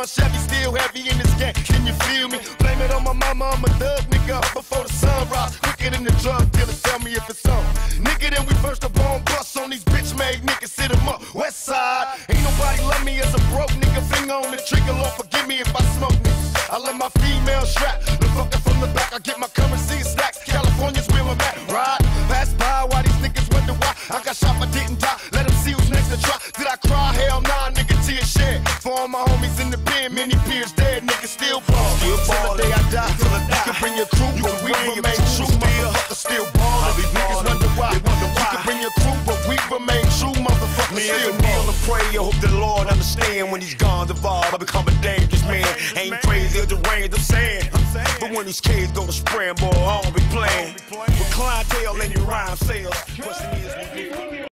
John Chevy, still heavy in this game. Can you feel me? Blame it on my mama, I'm a thug nigga. Before the sun rise, quicker than the drug dealer. Tell me if it's on. Nigga, then we first up on bus on these bitch-made niggas. Sit 'em up, West Side. Ain't nobody love me as a broke nigga. Finger on the trigger, Lord forgive me if I smoke niggas. I let my female strap. The fucker from the back, I get my currency in stacks. California's where I'm at. Ride, pass by while these niggas wonder why I got shot but didn't die. Let them see who's next to try. Did I cry? Hell nah, nigga, tears shed. For all my homies in the pen, many peers dead. Niggas still ball. Till the day I die. You can bring your crew, but we remain true. Motherfuckers still ball. These niggas wonder why. You can bring your crew, but we remain true. Motherfuckers still ball. I pray, I hope the Lord understand when these guns evolve, I become a dangerous man. Ain't crazy or deranged, I'm saying. But when these kids go to spraying, boy, I don't be playing. With clientele and your rhyme sales. Question is,